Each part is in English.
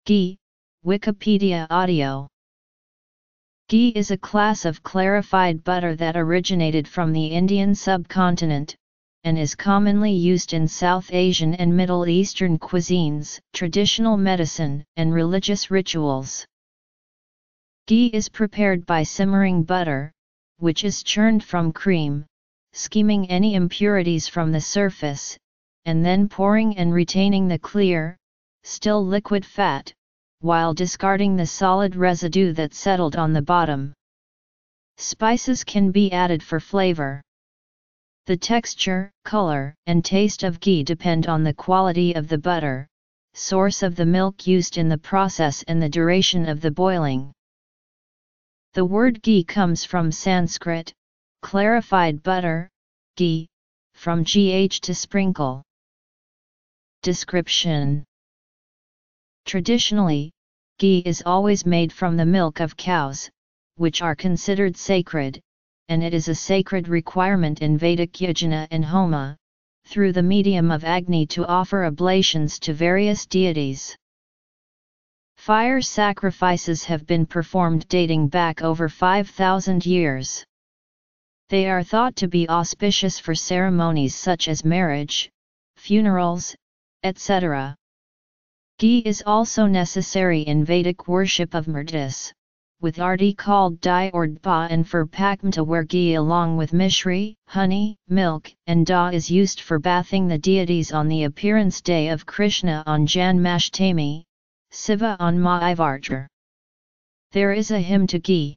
Ghee, Wikipedia audio. Ghee is a class of clarified butter that originated from the Indian subcontinent, and is commonly used in South Asian and Middle Eastern cuisines, traditional medicine, and religious rituals. Ghee is prepared by simmering butter, which is churned from cream, skimming any impurities from the surface, and then pouring and retaining the clear, still liquid fat, while discarding the solid residue that settled on the bottom. Spices can be added for flavor. The texture, color, and taste of ghee depend on the quality of the butter, source of the milk used in the process, and the duration of the boiling. The word ghee comes from Sanskrit, clarified butter, ghee, from gh to sprinkle. Description: traditionally, ghee is always made from the milk of cows, which are considered sacred, and it is a sacred requirement in Vedic yajna and homa, through the medium of Agni, to offer oblations to various deities. Fire sacrifices have been performed dating back over 5,000 years. They are thought to be auspicious for ceremonies such as marriage, funerals, etc. Ghee is also necessary in Vedic worship of Murtis, with arti called dai or dba, and for pakmta, where ghee along with mishri, honey, milk, and da is used for bathing the deities on the appearance day of Krishna on Janmashtami, Siva on Mahavartra. There is a hymn to ghee.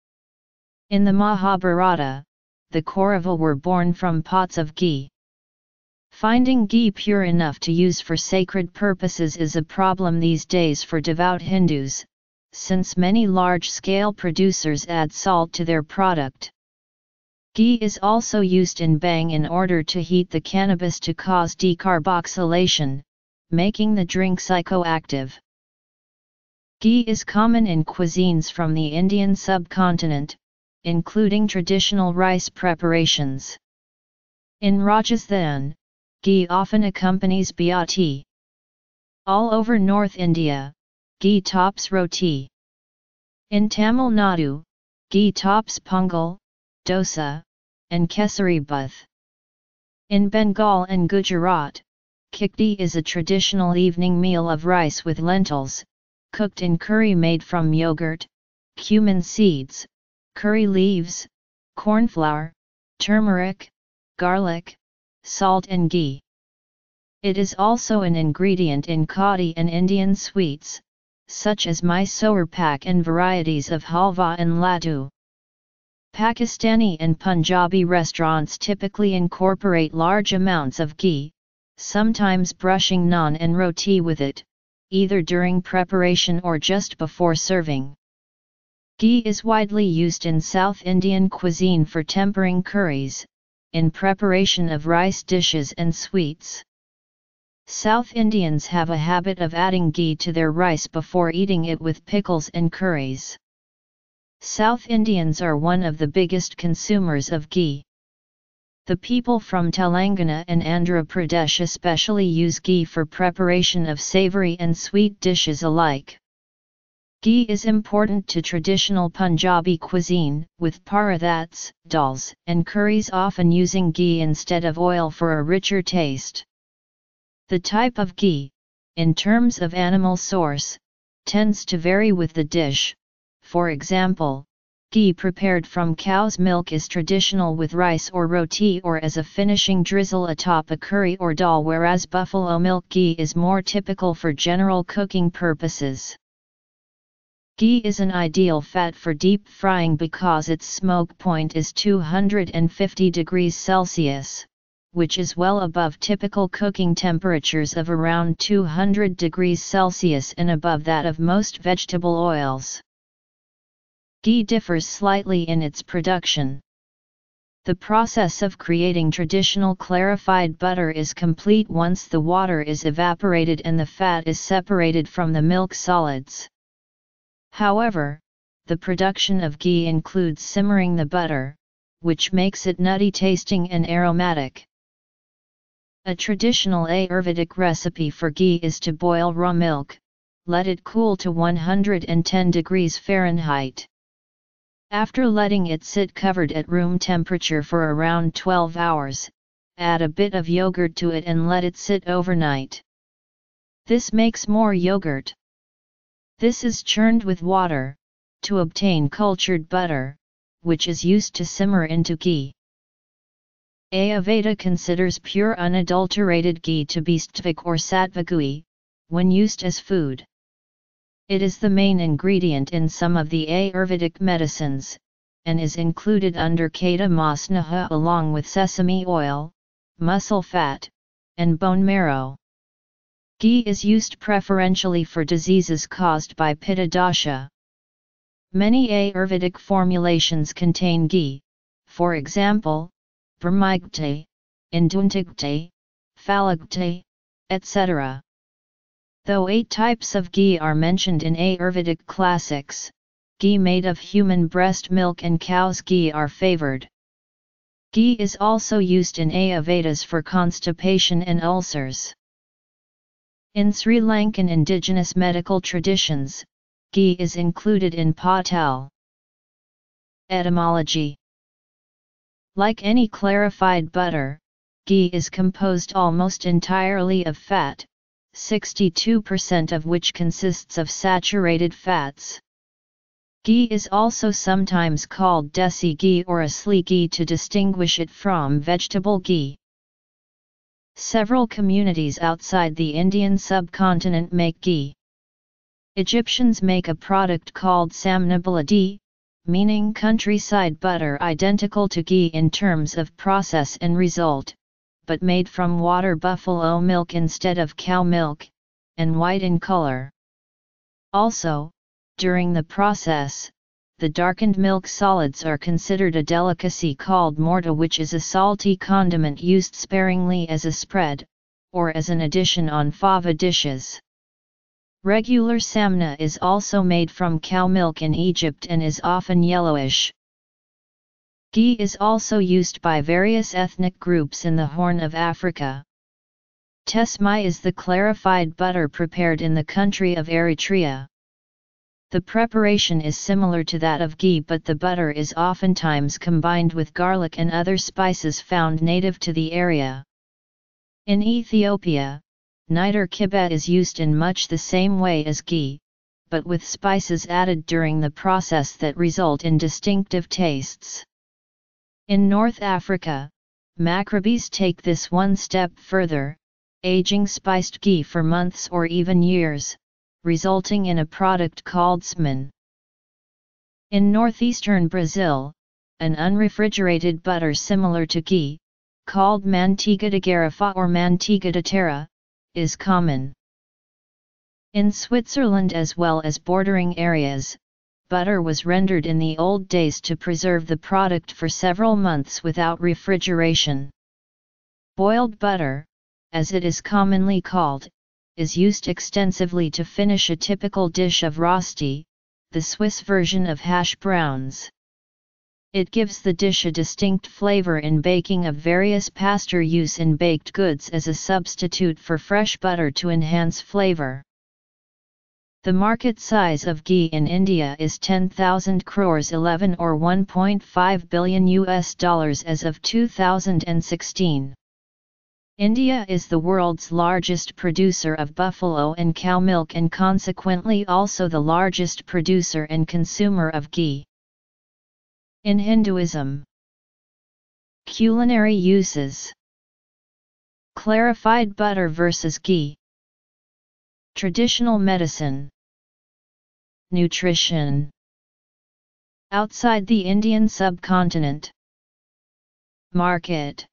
In the Mahabharata, the Kaurava were born from pots of ghee. Finding ghee pure enough to use for sacred purposes is a problem these days for devout Hindus, since many large-scale producers add salt to their product. Ghee is also used in bhang in order to heat the cannabis to cause decarboxylation, making the drink psychoactive. Ghee is common in cuisines from the Indian subcontinent, including traditional rice preparations. In Rajasthan, ghee often accompanies bhati. All over North India, ghee tops roti. In Tamil Nadu, ghee tops pongal, dosa, and kesari bath. In Bengal and Gujarat, khichdi is a traditional evening meal of rice with lentils, cooked in curry made from yogurt, cumin seeds, curry leaves, corn flour, turmeric, garlic, salt and ghee. It is also an ingredient in khadi and Indian sweets, such as Mysore pak and varieties of halwa and laddu. Pakistani and Punjabi restaurants typically incorporate large amounts of ghee, sometimes brushing naan and roti with it, either during preparation or just before serving. Ghee is widely used in South Indian cuisine for tempering curries, in preparation of rice dishes and sweets. South Indians have a habit of adding ghee to their rice before eating it with pickles and curries. South Indians are one of the biggest consumers of ghee. The people from Telangana and Andhra Pradesh especially use ghee for preparation of savory and sweet dishes alike. Ghee is important to traditional Punjabi cuisine, with parathats, dals, and curries often using ghee instead of oil for a richer taste. The type of ghee, in terms of animal source, tends to vary with the dish. For example, ghee prepared from cow's milk is traditional with rice or roti or as a finishing drizzle atop a curry or dal, whereas buffalo milk ghee is more typical for general cooking purposes. Ghee is an ideal fat for deep frying because its smoke point is 250 degrees Celsius, which is well above typical cooking temperatures of around 200 degrees Celsius and above that of most vegetable oils. Ghee differs slightly in its production. The process of creating traditional clarified butter is complete once the water is evaporated and the fat is separated from the milk solids. However, the production of ghee includes simmering the butter, which makes it nutty tasting and aromatic. A traditional Ayurvedic recipe for ghee is to boil raw milk, let it cool to 110 degrees Fahrenheit. After letting it sit covered at room temperature for around 12 hours, add a bit of yogurt to it and let it sit overnight. This makes more yogurt. This is churned with water, to obtain cultured butter, which is used to simmer into ghee. Ayurveda considers pure unadulterated ghee to be stvik or sattva ghee, when used as food. It is the main ingredient in some of the Ayurvedic medicines, and is included under Kata Masnaha along with sesame oil, muscle fat, and bone marrow. Ghee is used preferentially for diseases caused by Pitta dosha. Many Ayurvedic formulations contain ghee, for example, Brahmagte, Induntigte, Phalagte, etc. Though 8 types of ghee are mentioned in Ayurvedic classics, ghee made of human breast milk and cow's ghee are favored. Ghee is also used in Ayurvedas for constipation and ulcers. In Sri Lankan indigenous medical traditions, ghee is included in patal. Etymology. Like any clarified butter, ghee is composed almost entirely of fat, 62% of which consists of saturated fats. Ghee is also sometimes called desi ghee or asli ghee to distinguish it from vegetable ghee. Several communities outside the Indian subcontinent make ghee. Egyptians make a product called samna baladi, meaning countryside butter identical to ghee in terms of process and result, but made from water buffalo milk instead of cow milk, and white in color. Also, during the process, the darkened milk solids are considered a delicacy called morta, which is a salty condiment used sparingly as a spread, or as an addition on fava dishes. Regular samna is also made from cow milk in Egypt and is often yellowish. Ghee is also used by various ethnic groups in the Horn of Africa. Tesmai is the clarified butter prepared in the country of Eritrea. The preparation is similar to that of ghee, but the butter is oftentimes combined with garlic and other spices found native to the area. In Ethiopia, niter kibet is used in much the same way as ghee, but with spices added during the process that result in distinctive tastes. In North Africa, Macrobes take this one step further, aging spiced ghee for months or even years, resulting in a product called sman. In northeastern Brazil, an unrefrigerated butter similar to ghee, called manteiga de garrafa or manteiga de terra, is common. In Switzerland as well as bordering areas, butter was rendered in the old days to preserve the product for several months without refrigeration. Boiled butter, as it is commonly called, is used extensively to finish a typical dish of rosti, the Swiss version of hash browns. It gives the dish a distinct flavor in baking of various pasture use in baked goods as a substitute for fresh butter to enhance flavor. The market size of ghee in India is 10,000 crores 11 or $1.5 billion as of 2016. India is the world's largest producer of buffalo and cow milk and consequently also the largest producer and consumer of ghee. In Hinduism, culinary uses. Clarified butter versus ghee. Traditional medicine. Nutrition. Outside the Indian subcontinent. Market.